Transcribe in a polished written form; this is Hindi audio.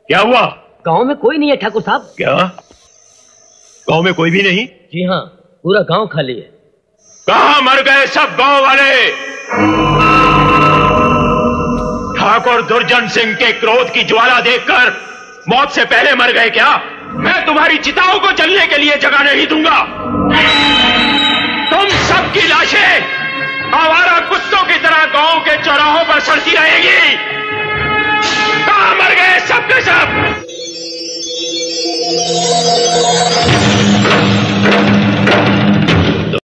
क्या हुआ? गांव में कोई नहीं है ठाकुर साहब। क्या गांव में कोई भी नहीं? जी हाँ, पूरा गांव खाली है। कहाँ मर गए सब गांव वाले? ठाकुर दुर्जन सिंह के क्रोध की ज्वाला देखकर मौत से पहले मर गए क्या? मैं तुम्हारी चिताओं को जलने के लिए जगह नहीं दूंगा। तुम सबकी लाशें आवारा कुत्तों की तरह गांव के